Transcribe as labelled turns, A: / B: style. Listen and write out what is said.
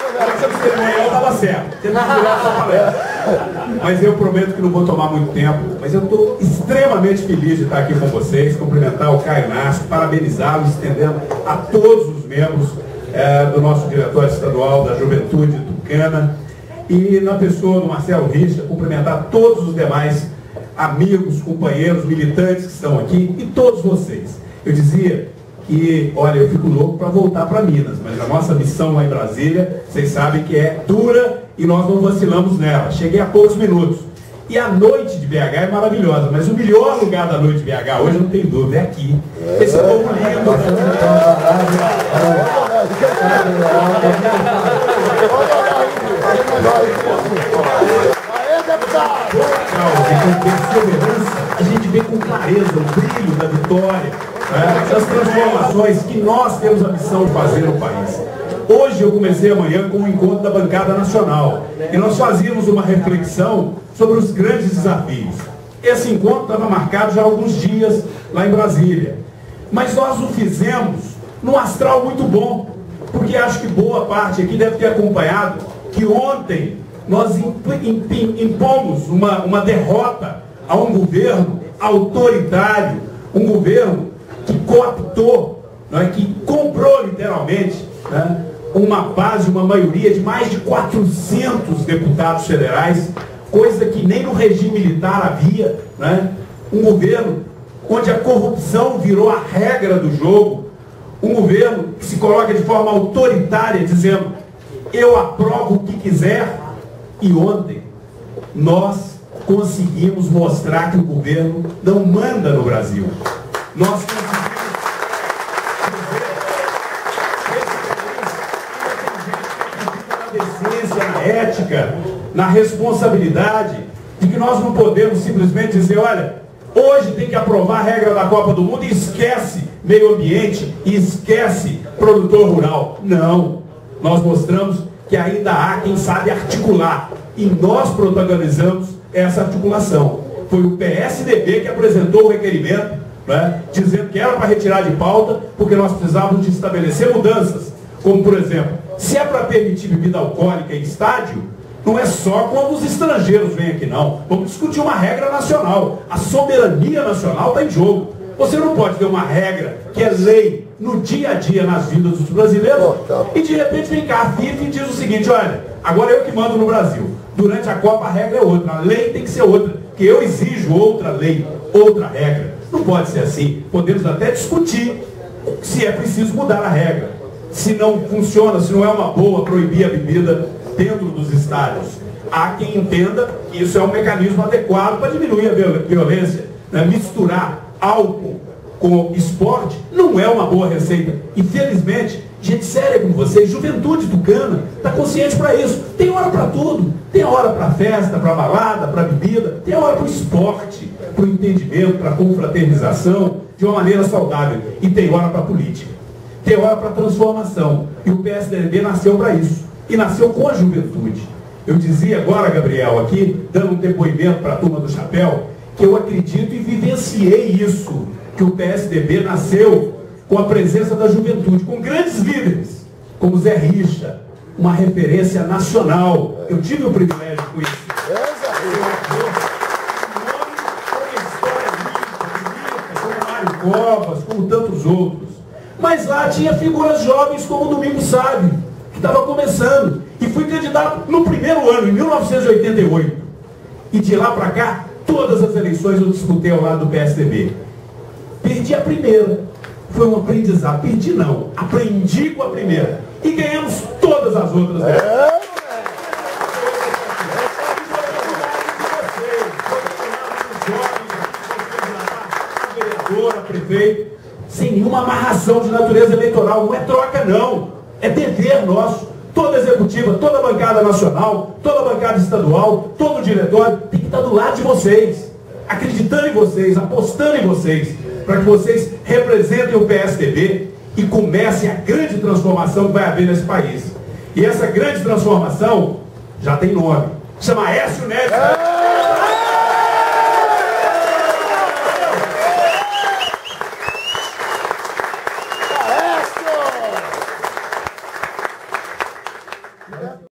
A: Essa cerimonial estava certo. Temos que virar essa palestra. Mas eu prometo que não vou tomar muito tempo. Mas eu estou extremamente feliz de estar aqui com vocês, cumprimentar o Caio Inácio, parabenizá-lo, estendendo a todos os membros do nosso diretório estadual da Juventude Tucana. E na pessoa do Marcelo Richter, cumprimentar todos os demais amigos, companheiros, militantes que estão aqui e todos vocês. Eu dizia que, olha, eu fico louco para voltar para Minas, mas a nossa missão lá em Brasília, vocês sabem que é dura e nós não vacilamos nela. Cheguei há poucos minutos. E a noite de BH é maravilhosa, mas o melhor lugar da noite de BH hoje, não tem dúvida, é aqui. Esse povo lindo. Com perseverança, a gente vê com clareza o brilho da vitória, das transformações que nós temos a missão de fazer no país. Hoje eu comecei amanhã com o encontro da bancada nacional e nós fazíamos uma reflexão sobre os grandes desafios. Esse encontro estava marcado já há alguns dias lá em Brasília, mas nós o fizemos num astral muito bom, porque acho que boa parte aqui deve ter acompanhado que ontem nós impomos uma derrota a um governo autoritário, um governo que cooptou, que comprou literalmente uma base, uma maioria de mais de 400 deputados federais, coisa que nem no regime militar havia, um governo onde a corrupção virou a regra do jogo, um governo que se coloca de forma autoritária, dizendo, eu aprovo o que quiser. E ontem nós conseguimos mostrar que o governo não manda no Brasil. Nós conseguimos na decência, na ética, na responsabilidade, de que nós não podemos simplesmente dizer, olha, hoje tem que aprovar a regra da Copa do Mundo e esquece meio ambiente e esquece produtor rural. Não. Nós mostramos que ainda há quem sabe articular. E nós protagonizamos essa articulação. Foi o PSDB que apresentou o requerimento, dizendo que era para retirar de pauta, porque nós precisávamos de estabelecer mudanças. Como, por exemplo, se é para permitir bebida alcoólica em estádio, não é só quando os estrangeiros vêm aqui, não. Vamos discutir uma regra nacional. A soberania nacional está em jogo. Você não pode ter uma regra que é lei no dia a dia nas vidas dos brasileiros e de repente vem cá a FIFA e diz o seguinte, olha, agora eu que mando no Brasil. Durante a Copa a regra é outra, a lei tem que ser outra, que eu exijo outra lei, outra regra. Não pode ser assim. Podemos até discutir se é preciso mudar a regra. Se não funciona, se não é uma boa proibir a bebida dentro dos estádios. Há quem entenda que isso é um mecanismo adequado para diminuir a violência. Misturar álcool com esporte não é uma boa receita. Infelizmente, gente séria como vocês, juventude tucana, está consciente para isso. Tem hora para tudo. Tem hora para festa, para balada, para bebida. Tem hora para o esporte, para o entendimento, para a confraternização, de uma maneira saudável. E tem hora para a política. Tem hora para a transformação. E o PSDB nasceu para isso. E nasceu com a juventude. Eu dizia agora, Gabriel, aqui, dando um depoimento para a turma do Chapéu, que eu acredito e vivenciei isso, que o PSDB nasceu com a presença da juventude, com grandes líderes, como Zé Richa, uma referência nacional. Eu tive o privilégio de conhecer. Como Mário Covas, como tantos outros. Mas lá tinha figuras jovens como Domingos Sábio, que estava começando. E fui candidato no primeiro ano, em 1988. E de lá para cá, todas as eleições eu disputei ao lado do PSDB. Perdi a primeira. Foi um aprendizado. Perdi não. Aprendi com a primeira. E ganhamos todas as outras. Prefeito, sem nenhuma amarração de natureza eleitoral. Não é troca, não. É dever nosso. Toda a executiva, toda a bancada nacional, toda a bancada estadual, todo o diretório tem que estar do lado de vocês, acreditando em vocês, apostando em vocês, para que vocês representem o PSDB e comecem a grande transformação que vai haver nesse país. E essa grande transformação já tem nome. Chama Aécio Neves.
B: né?